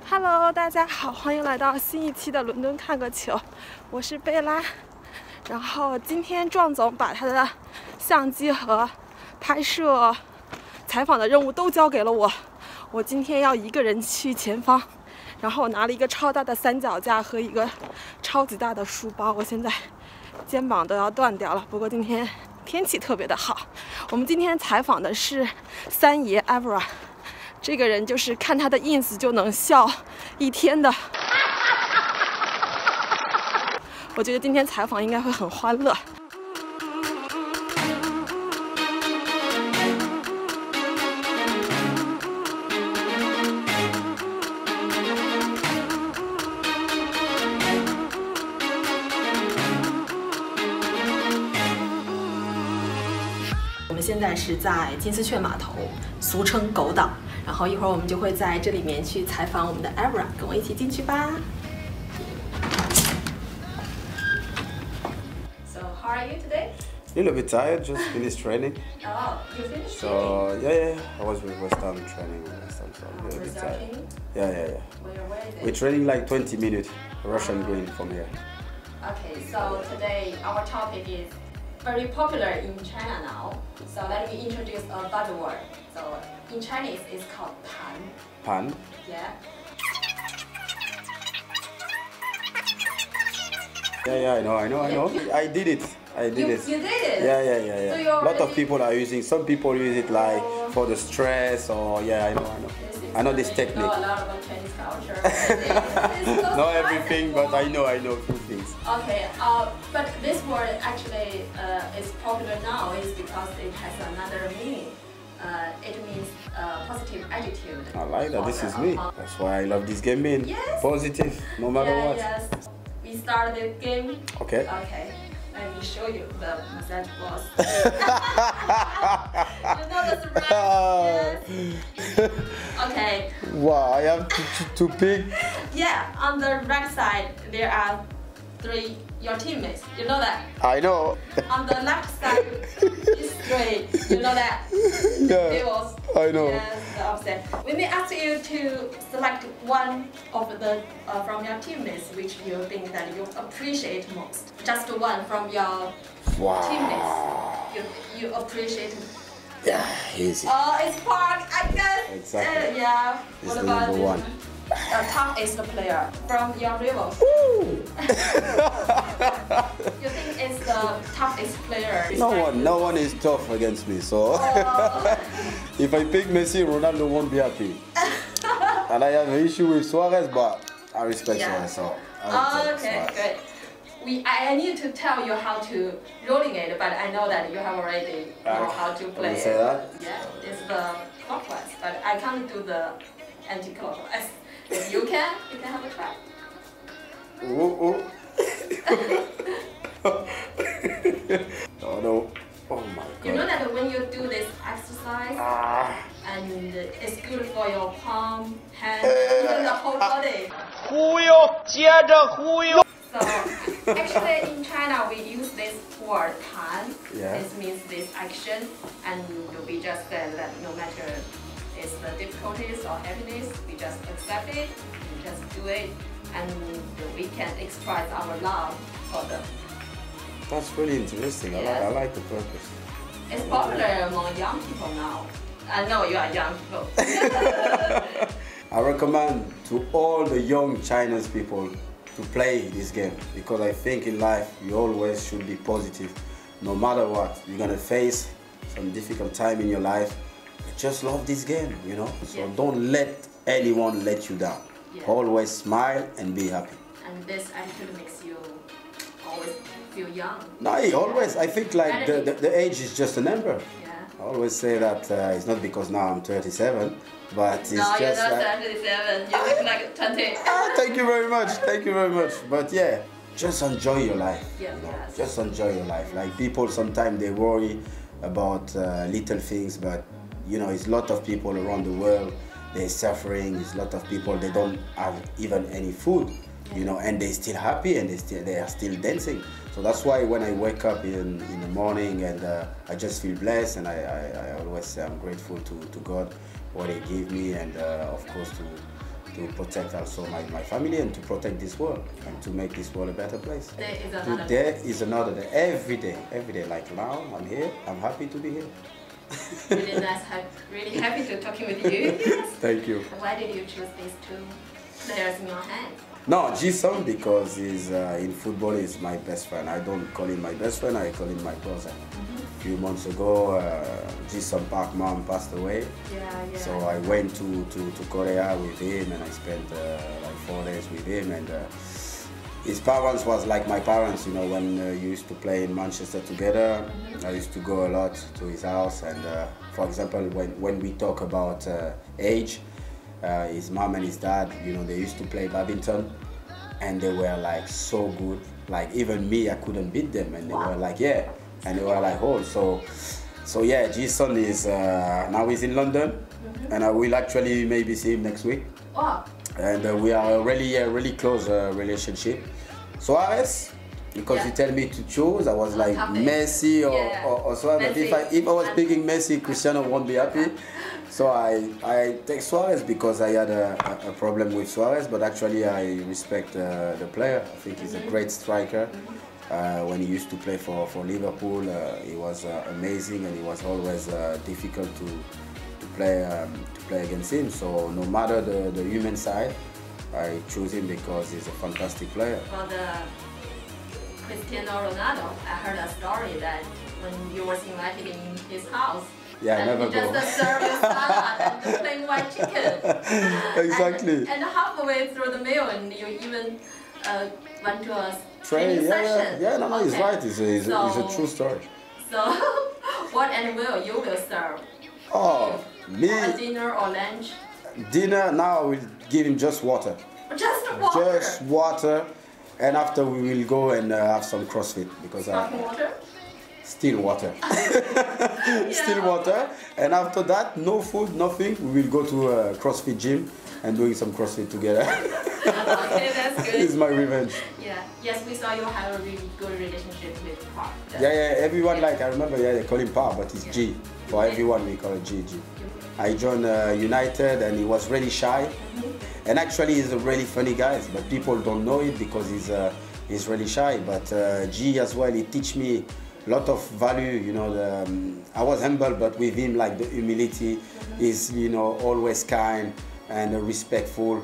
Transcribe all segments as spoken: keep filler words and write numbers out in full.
Hello， 大家好，欢迎来到新一期的伦敦看个球，我是贝拉。然后今天壮总把他的相机和拍摄、采访的任务都交给了我，我今天要一个人去前方。然后我拿了一个超大的三脚架和一个超级大的书包，我现在肩膀都要断掉了。不过今天天气特别的好。我们今天采访的是三爷 Evra。这个人就是看他的 ins 就能笑一天的，我觉得今天采访应该会很欢乐。我们现在是在金丝雀码头，俗称狗岛。然后一会儿我们就会在这里面去采访我们的 Evra， 跟我一起进去吧。So how are you today? A little bit tired, just finished training. Oh, you finished So training? yeah, yeah, I was with West Ham training with West Ham, so I'm a little bit tired. Training? Yeah, yeah, yeah. Where, where is it? We're training like twenty minutes, Russian green from here. Okay, so today our topic is very popular in China now. So let me introduce a buzzword. So in Chinese, it's called pan. Pan? Yeah. Yeah, yeah, I know, I know, I know. I did it. I did You, it. you did it? Yeah, yeah, yeah, yeah. So A you lot of already- people are using. Some people use it like for the stress, or yeah, I know, I know. This is I know this something you technique. know a lot about Chinese culture. This is so Not everything, but I surprising. know, I know a few things. Okay, uh, but this word actually uh, is popular now is because it has another meaning. Uh, it means uh, positive attitude. I like that. This is me. Uh, That's why I love this game being Yes. positive, no matter yeah, what. Yes. We start the game. Okay. Okay. Let me show you the massage boss. You know the surprise. Yes. Okay. Wow, I have to, to, to pick. Yeah. On the right side there are three your teammates. You know that. I know. On the left side is three. You know that. Yeah, Tables. I know. Yes, the opposite. We may ask you to select one of the uh, from your teammates which you think that you appreciate most. Just one from your Wow. teammates you you appreciate. Yeah, easy. Oh, it's Park, I guess. Exactly. Uh, yeah. He's What the about number you? one. Uh, top is the player from your rivals. You think it's the toughest player? No one, no one is tough against me. So Oh. if I pick Messi, Ronaldo won't be happy. And I have an issue with Suarez, but I respect Yeah. Suarez. So I will Oh, take okay, Suarez. good. We, I, I need to tell you how to rolling it, but I know that you have already know Ah, how to can play you say it. that? Yeah, it's the clockwise, but I can't do the anti-clockwise. If you can, you can have a try. Ooh, ooh. Oh no. Oh my god. You know that when you do this exercise, Ah. and it's good for your palm, hand, even the whole body. 忽悠，接着忽悠。 So actually in China we use this word tan. Yeah. This means this action, and we just say that no matter it's the difficulties or happiness, we just accept it, we just do it, and we can express our love for them. That's really interesting. I, like, I like the purpose. It's popular among young people now. I know you are young people. I recommend to all the young Chinese people to play this game, because I think in life you always should be positive. No matter what, you're gonna face some difficult time in your life. Just love this game, you know? So Yeah. don't let anyone let you down. Yeah. Always smile and be happy. And this attitude makes you always feel young. No, I always, I think like the, the, the age is just a number. Yeah. I always say that uh, it's not because now I'm thirty-seven, but it's No, you're just not like, thirty-seven. You look like twenty. Ah, thank you very much. Thank you very much. But yeah, just enjoy your life. Yeah, you know? yes. Just enjoy your life. Like people sometimes they worry about uh, little things, but you know, it's a lot of people around the world. They're suffering. It's a lot of people they don't have even any food, you know, and they're still happy and they still they are still dancing. So that's why when I wake up in in the morning and uh, I just feel blessed, and I, I, I always say I'm grateful to, to God what He gave me, and uh, of course to to to protect also my, my family and to protect this world and to make this world a better place. Today is another Today day. is another day. Every day, every day. Like now, I'm here. I'm happy to be here. Really nice, really happy to talking with you. Yes. Thank you. Why did you choose these two players in your hand? No, Ji-sung because he's uh, in football is my best friend. I don't call him my best friend, I call him my brother. Mm-hmm. A few months ago, uh, Ji-sung Park mom passed away. Yeah, yeah. So I went to, to, to Korea with him and I spent uh, like four days with him. And uh, his parents was like my parents, you know, when uh, you used to play in Manchester together. Mm-hmm. I used to go a lot to his house. And uh, for example, when, when we talk about uh, age, Uh, his mom and his dad, you know, they used to play badminton and they were like so good. Like even me, I couldn't beat them and they were like, yeah. And they were like, oh, so, so yeah, Ji-sung is, uh, now he's in London mm-hmm. and I will actually maybe see him next week. Wow. And uh, we are really, uh, really close uh, relationship. Suarez, because yeah. you tell me to choose, I was like Happy. Messi or, yeah. or, or Suarez. But if I, if I was picking Messi, Cristiano won't be happy. So I, I take Suarez because I had a, a problem with Suarez, but actually I respect uh, the player. I think he's a great striker. Uh, when he used to play for, for Liverpool, uh, he was uh, amazing and it was always uh, difficult to, to, play, um, to play against him. So no matter the, the human side, I choose him because he's a fantastic player. For the Cristiano Ronaldo, I heard a story that when you was invited in his house, yeah, and never you just go. serve your salad and plain white chicken. Exactly. And, and halfway through the meal, and you even uh, went to a Tray, training yeah, session. yeah, yeah, no, no, he's Okay. right. It's a, it's, so, a, it's a true story. So, what and will you will serve? Oh, me. Or a dinner or lunch? Dinner. Now I will give him just water. Just water. Just water, and after we will go and uh, have some CrossFit because Sparkling I. water? Still water. Yeah. Still water. And after that, no food, nothing. We will go to a CrossFit gym and doing some CrossFit together. Okay, that's good. It's my revenge. Yeah. Yes, we saw you have a really good relationship with Park. Yeah, yeah. Everyone like I remember. Yeah, they call him Pa, but it's G. For everyone, we call it G. G. I joined uh, United, and he was really shy. Mm-hmm. And actually, he's a really funny guy, but people don't know it because he's uh, he's really shy. But uh, G as well, he teach me a lot of value, you know. The, um, I was humble, but with him, like the humility mm-hmm. is, you know, always kind and uh, respectful.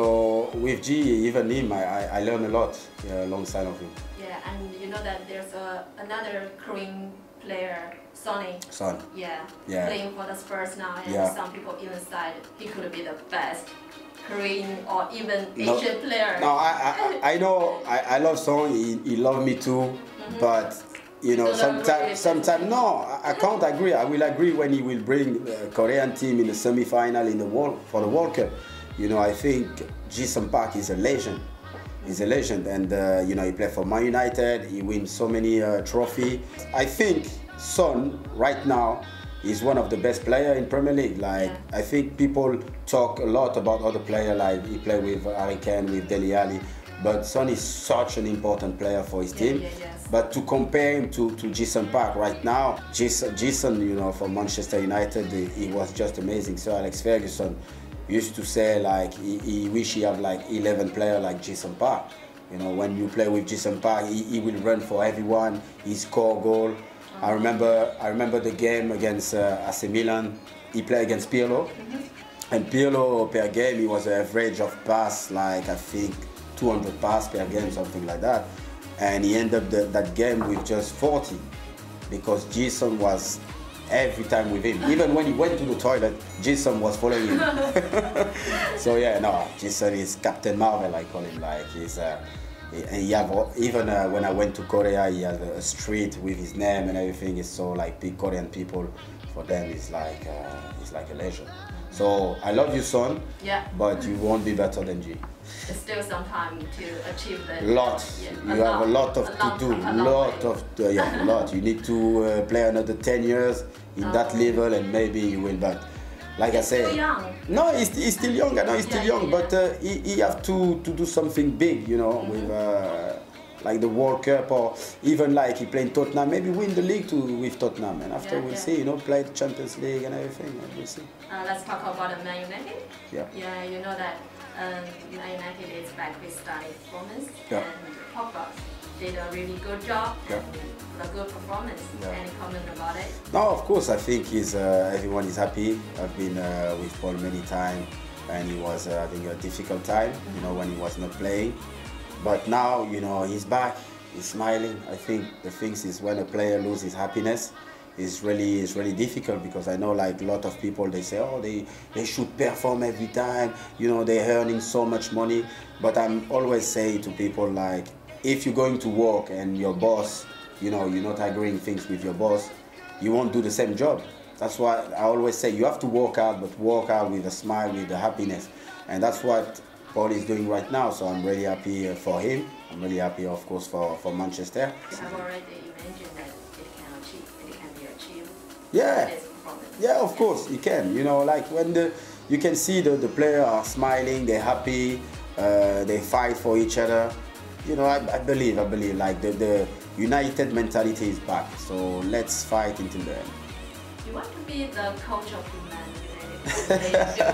So with G, even him, I, I, I learned a lot yeah, alongside of him. Yeah, and you know that there's a, another Korean player, Sonny. Son. Yeah, Yeah. playing for the Spurs now, and Yeah. some people even said he could be the best Korean or even No, Asian player. No, I, I, I know, I, I love Son, he, he loved me too, mm-hmm. but you know, You don't agree sometimes, with sometimes, no, I, I can't agree. I will agree when he will bring the Korean team in the semi-final in the world for the World Cup. You know, I think Ji-sung Park is a legend. He's a legend, and uh, you know, he played for Man United. He wins so many uh, trophies. I think Son right now is one of the best players in Premier League. Like yeah. I think people talk a lot about other players, like he played with Harry Kane, with Dele Alli. But Son is such an important player for his team. Yeah, yeah, yes. But to compare him to, to Ji-sung Park right now, Ji-sung, you know, from Manchester United, he, he was just amazing. So Alex Ferguson used to say like he, he wish he had like eleven players like Ji-sung Park. You know, when you play with Ji-sung Park, he, he will run for everyone. He score goal. Oh. I remember I remember the game against uh, A C Milan. He played against Pirlo, mm-hmm. and Pirlo per game he was an average of pass like I think two hundred pass per game, something like that. And he ended up the, that game with just forty because Ji-sung was every time with him. Even when he went to the toilet, Ji-sung was following him. So yeah, no, Ji-sung is Captain Marvel, I call him. Like he's, uh, he, and he have even uh, when I went to Korea, he has a street with his name and everything. It's so like big Korean people. For them, it's like uh, it's like a legend. So I love you, Son. Yeah. But you won't be better than G. There's still some time to achieve that. Lot. Yeah, You a have lot, a lot of a to long do. time, a long Lot way. of uh, yeah, a lot. You need to uh, play another ten years in Oh. that level, and maybe you will. But like I say, Still young. no, he's, he's still young. I know he's still Yeah, young, yeah, but uh, he, he have to to do something big. You know, Mm-hmm. with uh, like the World Cup, or even like he played Tottenham, maybe win the league too with Tottenham, and after Yeah, we'll yeah. see, you know, play the Champions League and everything, and we'll see. Uh, let's talk about the Man United. Yeah. Yeah, you know that um, Man United is back with starting performance, Yeah. and Pogba did a really good job Yeah. and a good performance. Yeah. Any comment about it? No, of course, I think he's, uh, everyone is happy. I've been uh, with Paul many times, and he was uh, having a difficult time, you know, when he was not playing. But now, you know, he's back, he's smiling. I think the thing is when a player loses happiness, it's really, it's really difficult, because I know like a lot of people, they say, oh, they, they should perform every time, you know, they're earning so much money. But I'm always saying to people, like, if you're going to work and your boss, you know, you're not agreeing things with your boss, you won't do the same job. That's why I always say you have to work hard, but work hard with a smile, with a happiness. And that's what Paul is doing right now, so I'm really happy for him. I'm really happy, of course, for, for Manchester. You have already mentioned that it can achieve, it can be achieved. Yeah, This performance. yeah, of course, you can. You know, like when the, you can see the, the players are smiling, they're happy, uh, they fight for each other. You know, I, I believe, I believe, like the, the united mentality is back, so let's fight until the end. You want to be the coach of the Man United in the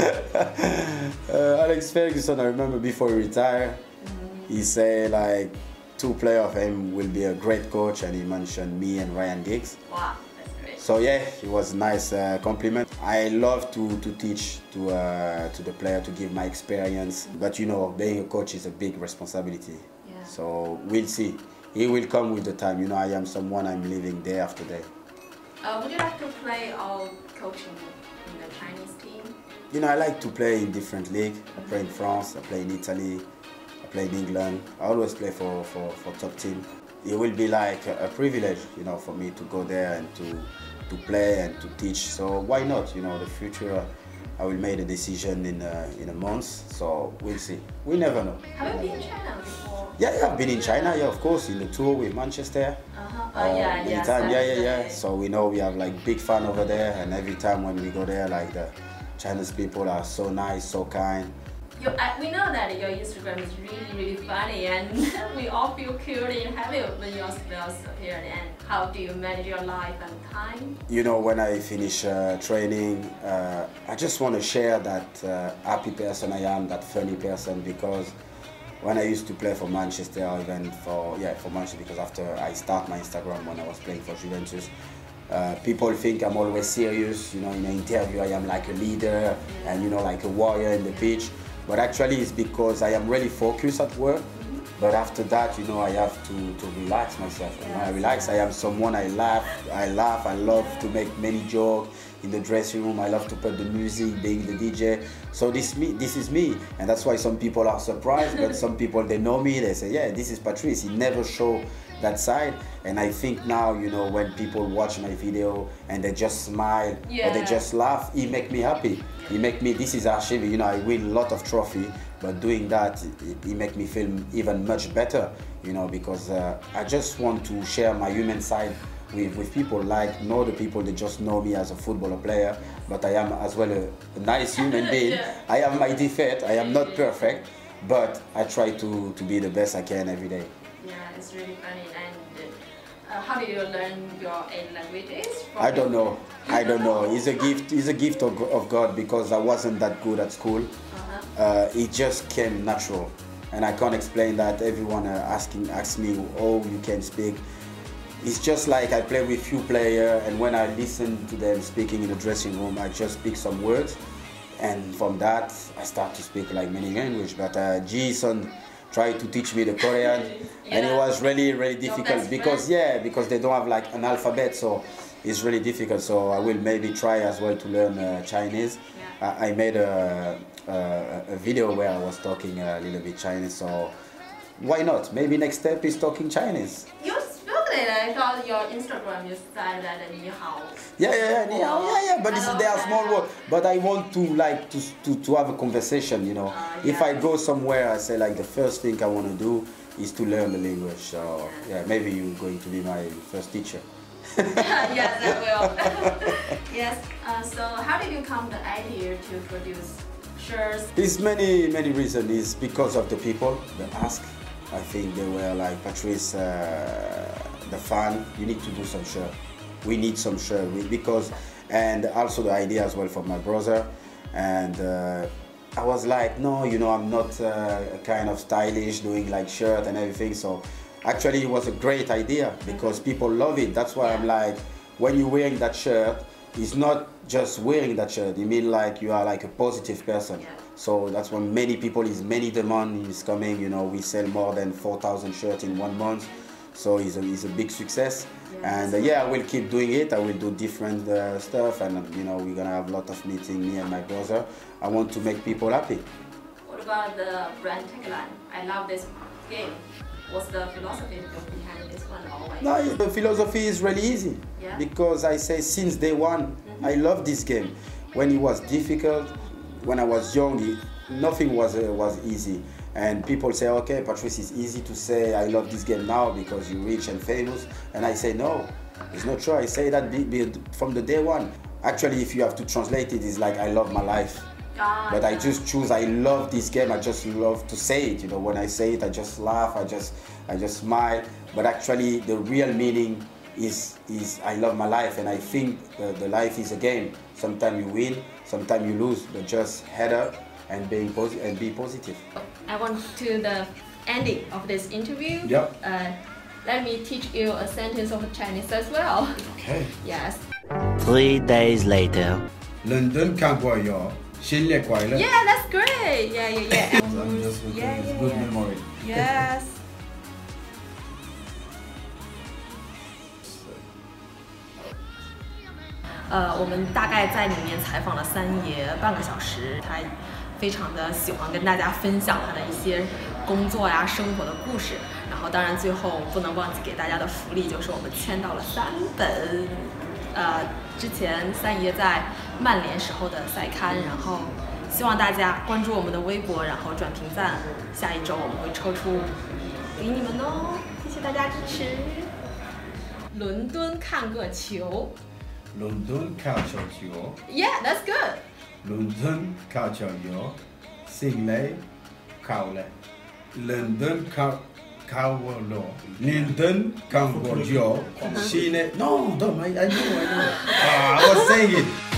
future? uh, Alex Ferguson, I remember before he retired, mm-hmm. he said like two players of him will be a great coach, and he mentioned me and Ryan Giggs. Wow, that's great. So yeah, it was a nice uh, compliment. I love to, to teach to, uh, to the player, to give my experience, but you know, being a coach is a big responsibility. Yeah. So we'll see. He will come with the time. You know, I am someone I'm living day after day. Uh, would you like to play or coaching in the Chinese team? You know, I like to play in different leagues. I play in France, I play in Italy, I play in England. I always play for, for, for top team. It will be like a, a privilege, you know, for me to go there and to, to play and to teach. So why not? You know, the future, I will make a decision in a, in a month. So we'll see. We never know. Have you been in China before? Yeah, yeah, I've been in China, yeah, of course, in the tour with Manchester. Uh-huh. Uh, Oh, yeah, many yeah. time, yeah, yeah, yeah. Saturday. So we know we have like big fan over there, and every time when we go there, like the Chinese people are so nice, so kind. You, I, we know that your Instagram is really, really funny, and we all feel cute and happy when your spells appear. And how do you manage your life and time? You know, when I finish uh, training, uh, I just want to share that uh, happy person I am, that funny person, because when I used to play for Manchester, or even for, yeah, for Manchester, because after I start my Instagram when I was playing for Juventus, uh, people think I'm always serious, you know, in an interview I am like a leader and, you know, like a warrior in the pitch. But actually it's because I am really focused at work. But after that, you know, I have to, to relax myself. And when I relax, I am someone I laugh, I laugh, I love to make many jokes in the dressing room. I love to put the music, being the D J. So this me, this is me. And that's why some people are surprised, but some people, they know me, they say, yeah, this is Patrice. He never show that side. And I think now, you know, when people watch my video and they just smile, Yeah. or they just laugh, it make me happy. It make me, this is Archive, you know, I win a lot of trophy, but doing that, it, it make me feel even much better, you know, because uh, I just want to share my human side with, with people, like not the people that just know me as a footballer player, but I am as well a, a nice human being. Yeah. I have my defect, I am not perfect, but I try to, to be the best I can every day. Yeah, it's really funny. And uh, how do you learn your eight languages? From I don't know. I don't know. It's a gift. It's a gift of, of God, because I wasn't that good at school. Uh-huh. Uh, it just came natural, and I can't explain that. Everyone uh, asking asks me, "Oh, you can speak." It's just like I play with few players, and when I listen to them speaking in the dressing room, I just speak some words, and from that I start to speak like many languages. But uh, Jason tried to teach me the Korean, Yeah. and it was really really Your difficult best because friend? yeah, because they don't have like an alphabet, so it's really difficult. So I will maybe try as well to learn uh, Chinese. Yeah. I, I made a, a a video where I was talking a little bit Chinese, so why not? Maybe next step is talking Chinese. You spoke it. I thought your Instagram you said that ni hao. Yeah, yeah, yeah, yeah, yeah, yeah. But this is, they are small words. But I want to like to, to to have a conversation. You know, Uh, if yeah. I go somewhere, I say like the first thing I want to do is to learn the language. So yeah, maybe you're going to be my first teacher. Yes, I will. Yes. Uh, so how did you come the idea to produce shirts? There's many many reasons. It's because of the people that ask. I think they were like, Patrice, uh, the fan, you need to do some shirt. We need some shirt we, because, and also the idea as well from my brother. And uh, I was like, no, you know, I'm not uh, kind of stylish doing like shirt and everything. So actually it was a great idea because people love it. That's why I'm like, when you're wearing that shirt, it's not just wearing that shirt. You mean like you are like a positive person. So that's when many people, is many demand is coming. You know, we sell more than four thousand shirts in one month. So it's a, it's a big success. Yes. And uh, yeah, I will keep doing it. I will do different uh, stuff, and you know, we're gonna have a lot of meetings, me and my brother. I want to make people happy. What about the brand tagline? I love this game. What's the philosophy behind this one? Always? No, the philosophy is really easy. Yeah. Because I say since day one, mm-hmm. I love this game. When it was difficult, when I was young, it, nothing was uh, was easy. And people say, okay, Patrice, it's easy to say I love this game now because you're rich and famous. And I say, no, it's not true. I say that be, be from the day one. Actually, if you have to translate it, it's like I love my life. Ah, but I just choose, I love this game. I just love to say it. You know, when I say it, I just laugh, I just, I just smile. But actually, the real meaning is, is I love my life. And I think the, the life is a game. Sometimes you win, sometimes you lose, but just head up and being posi and be positive. I want to the ending of this interview. Yep. Uh, let me teach you a sentence of Chinese as well. Okay. Yes. Three days later. London can't go yo. Yeah, that's great. Yeah, yeah, yeah. I'm just looking yeah, at yeah, good yeah. memory. Yes. 呃，我们大概在里面采访了三爷半个小时，他非常的喜欢跟大家分享他的一些工作呀、生活的故事。然后，当然最后不能忘记给大家的福利，就是我们签到了三本，呃，之前三爷在曼联时候的赛刊。然后，希望大家关注我们的微博，然后转评赞。下一周我们会抽出给你们哦，谢谢大家支持。伦敦看个球。 London culture yo. Yeah, that's good. London culture yo. Singley, Cowley. London cow cowlo. London Cambodia. She no, don't I I know I know. Ah, I was saying it.